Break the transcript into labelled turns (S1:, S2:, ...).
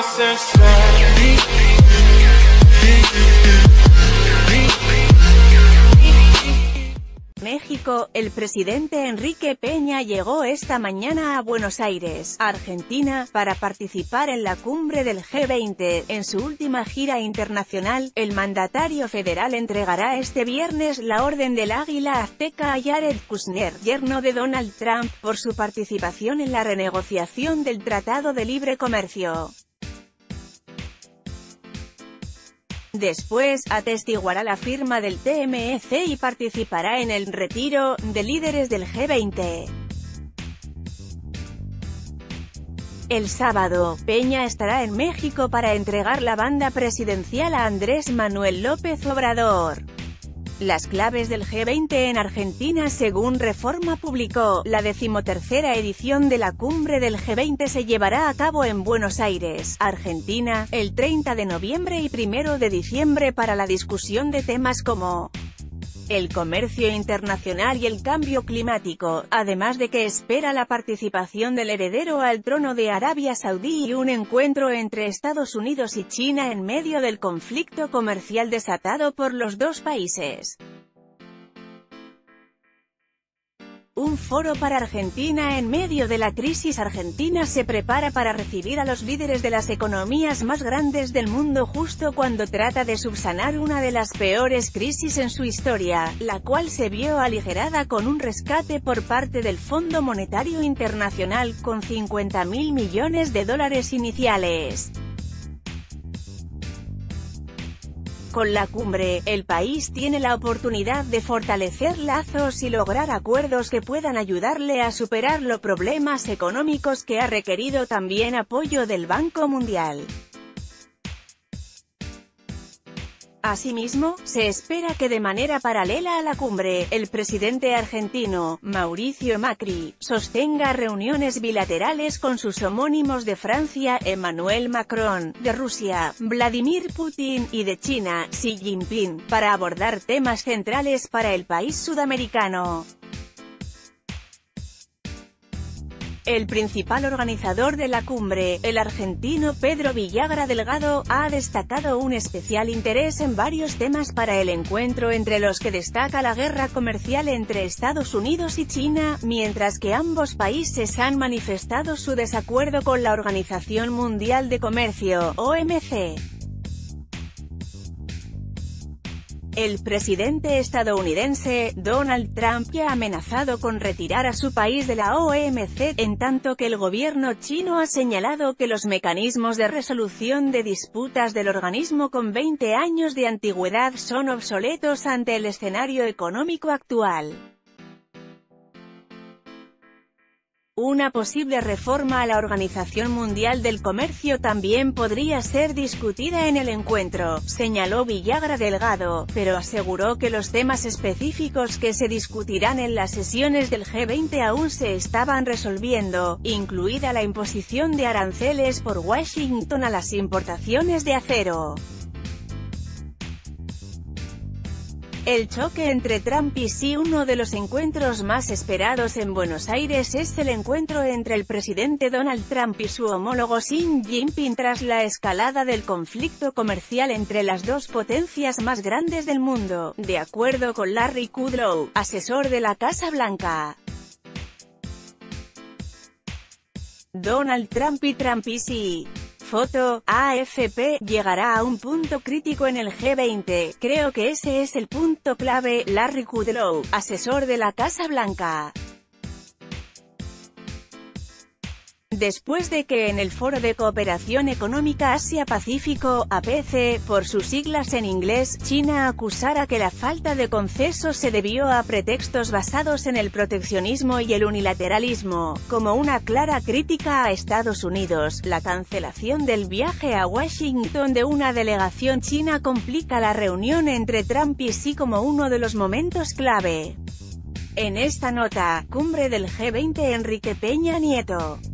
S1: México, el presidente Enrique Peña llegó esta mañana a Buenos Aires, Argentina, para participar en la cumbre del G20. En su última gira internacional, el mandatario federal entregará este viernes la Orden del Águila Azteca a Jared Kushner, yerno de Donald Trump, por su participación en la renegociación del Tratado de Libre Comercio. Después, atestiguará la firma del TMEC y participará en el retiro de líderes del G20. El sábado, Peña estará en México para entregar la banda presidencial a Andrés Manuel López Obrador. Las claves del G20 en Argentina. Según Reforma publicó, la 13ª edición de la cumbre del G20 se llevará a cabo en Buenos Aires, Argentina, el 30 de noviembre y 1 de diciembre para la discusión de temas como el comercio internacional y el cambio climático, además de que espera la participación del heredero al trono de Arabia Saudí y un encuentro entre Estados Unidos y China en medio del conflicto comercial desatado por los dos países. Un foro para Argentina. En medio de la crisis, Argentina se prepara para recibir a los líderes de las economías más grandes del mundo justo cuando trata de subsanar una de las peores crisis en su historia, la cual se vio aligerada con un rescate por parte del Fondo Monetario Internacional con $50.000 millones iniciales. Con la cumbre, el país tiene la oportunidad de fortalecer lazos y lograr acuerdos que puedan ayudarle a superar los problemas económicos que ha requerido también apoyo del Banco Mundial. Asimismo, se espera que de manera paralela a la cumbre, el presidente argentino, Mauricio Macri, sostenga reuniones bilaterales con sus homónimos de Francia, Emmanuel Macron, de Rusia, Vladimir Putin, y de China, Xi Jinping, para abordar temas centrales para el país sudamericano. El principal organizador de la cumbre, el argentino Pedro Villagra Delgado, ha destacado un especial interés en varios temas para el encuentro, entre los que destaca la guerra comercial entre Estados Unidos y China, mientras que ambos países han manifestado su desacuerdo con la Organización Mundial de Comercio, OMC. El presidente estadounidense, Donald Trump, ya ha amenazado con retirar a su país de la OMC, en tanto que el gobierno chino ha señalado que los mecanismos de resolución de disputas del organismo con 20 años de antigüedad son obsoletos ante el escenario económico actual. Una posible reforma a la Organización Mundial del Comercio también podría ser discutida en el encuentro, señaló Villagra Delgado, pero aseguró que los temas específicos que se discutirán en las sesiones del G20 aún se estaban resolviendo, incluida la imposición de aranceles por Washington a las importaciones de acero. El choque entre Trump y Xi. Uno de los encuentros más esperados en Buenos Aires es el encuentro entre el presidente Donald Trump y su homólogo Xi Jinping tras la escalada del conflicto comercial entre las dos potencias más grandes del mundo, de acuerdo con Larry Kudlow, asesor de la Casa Blanca. Donald Trump y Xi. Foto, AFP, llegará a un punto crítico en el G20, creo que ese es el punto clave, Larry Kudlow, asesor de la Casa Blanca. Después de que en el Foro de Cooperación Económica Asia-Pacífico, APEC, por sus siglas en inglés, China acusara que la falta de concesos se debió a pretextos basados en el proteccionismo y el unilateralismo, como una clara crítica a Estados Unidos, la cancelación del viaje a Washington de una delegación china complica la reunión entre Trump y Xi como uno de los momentos clave. En esta nota, cumbre del G20 Enrique Peña Nieto.